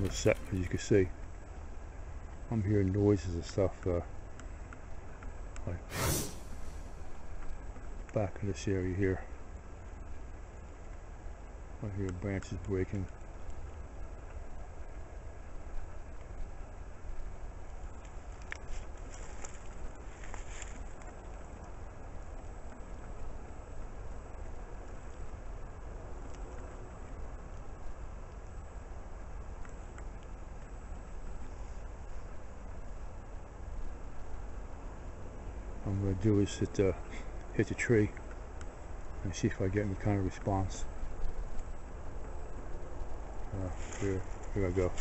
on the set, as you can see. I'm hearing noises and stuff like back in this area here. I hear branches breaking. What I'm going to do is hit the tree and see if I get any kind of response. Here I go.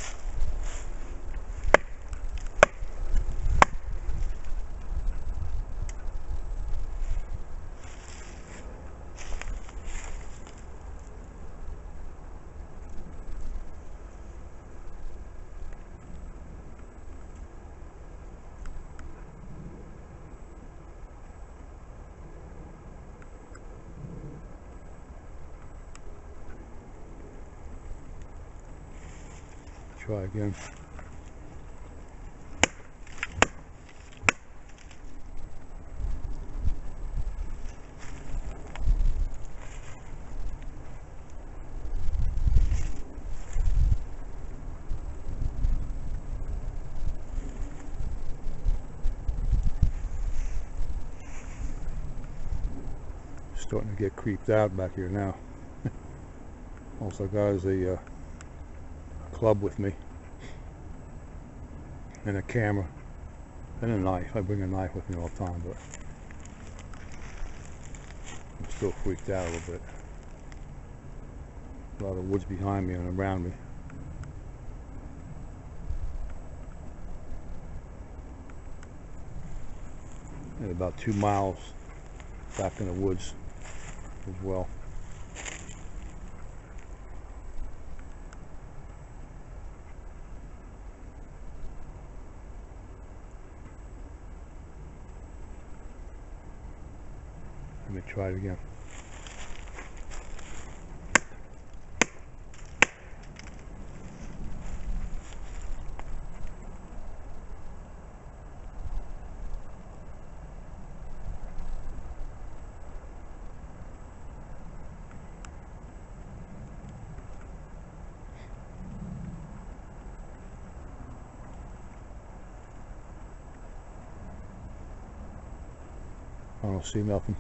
Try again. Starting to get creeped out back here now. Also got is a club with me and a camera and a knife. I bring a knife with me all the time, but I'm still freaked out a little bit. A lot of woods behind me and around me. And about 2 miles back in the woods as well. Let me try it again. I don't see nothing.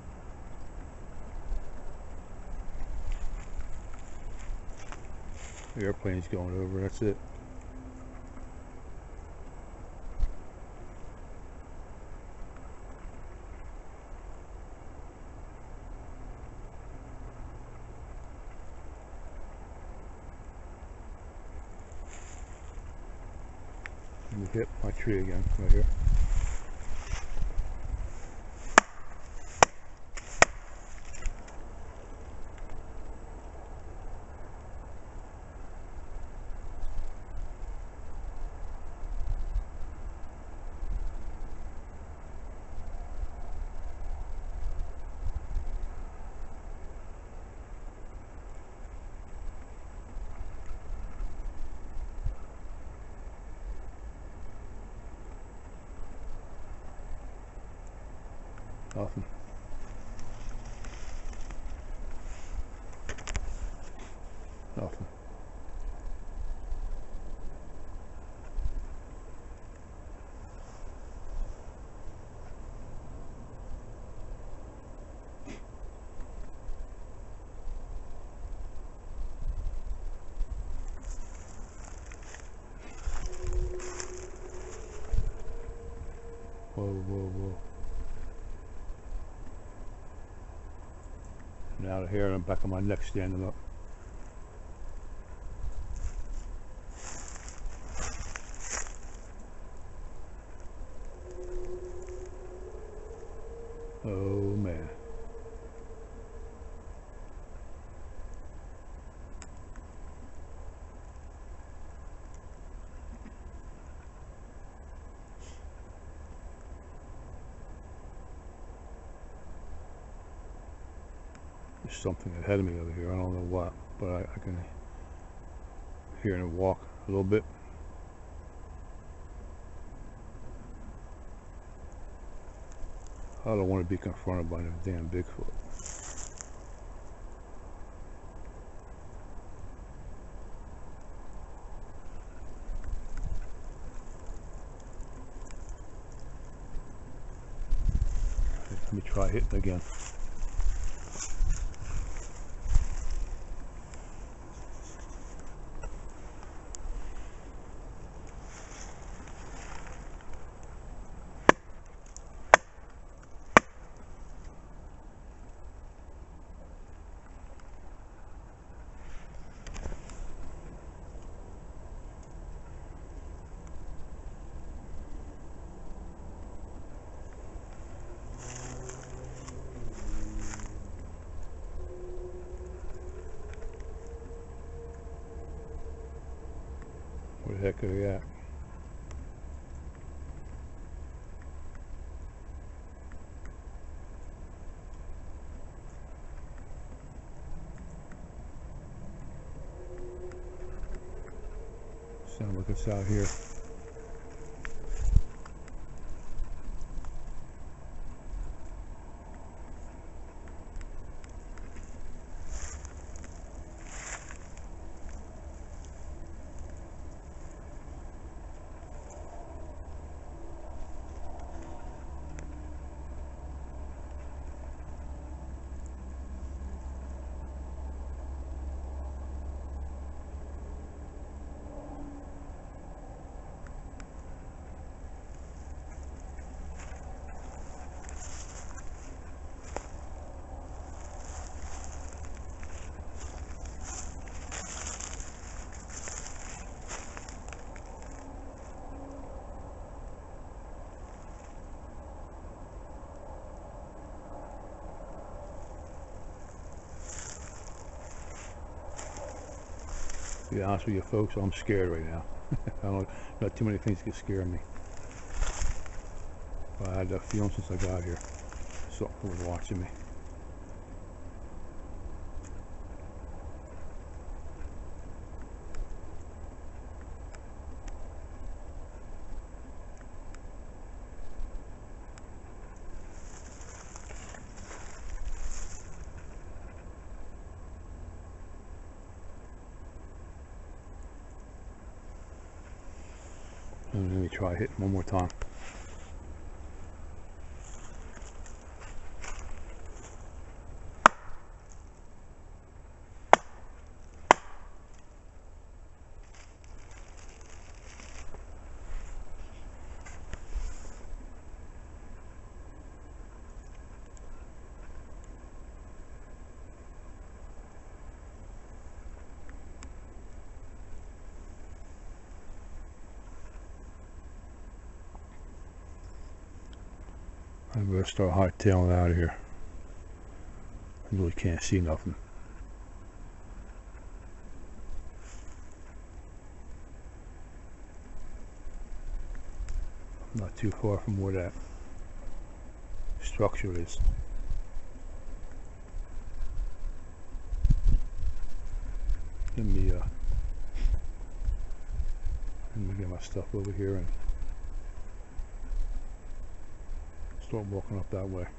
The airplane's going over, that's it. Let me hit my tree again, right here. Nothing. Nothing. Whoa, whoa, whoa. Now the hair on the back of my neck standing up. Oh man. There's something ahead of me over here. I don't know what, but I can hear him walk. a little bit. I don't want to be confronted by no damn Bigfoot. Let me try hitting again. Where the heck are they at? Sound like it's out here. To be honest with you folks, I'm scared right now. Not too many things can scare me. But I had that feeling since I got here. Something was watching me. And let me try hitting one more time. I'm going to start hightailing out of here. I really can't see nothing. I'm not too far from where that structure is. Let me get my stuff over here and start walking up that way.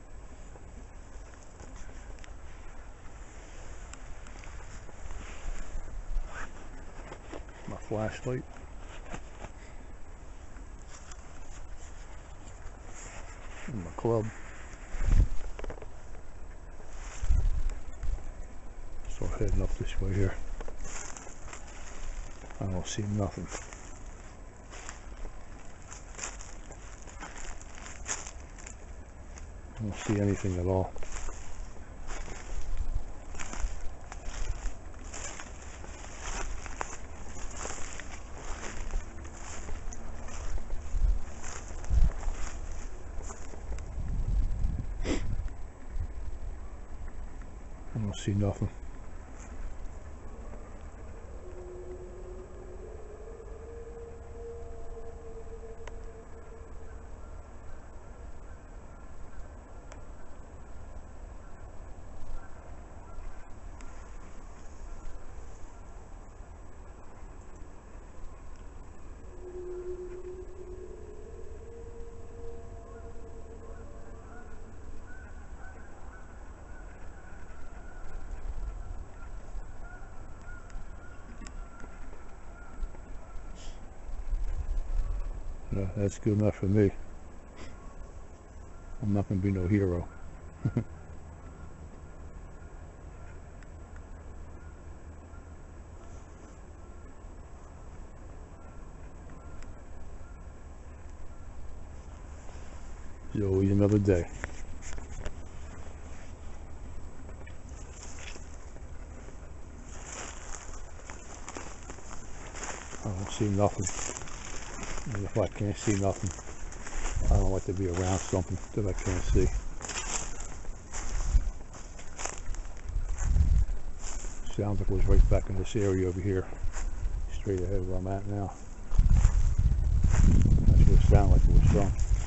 My flashlight. And my club. Start heading up this way here. I don't see nothing. I don't see anything at all. I don't see nothing. That's good enough for me. I'm not going to be no hero. It's always another day. I don't see nothing. And if I can't see nothing, I don't like to be around something that I can't see. Sounds like it was right back in this area over here, straight ahead where I'm at now. That's what it sounded like it was from.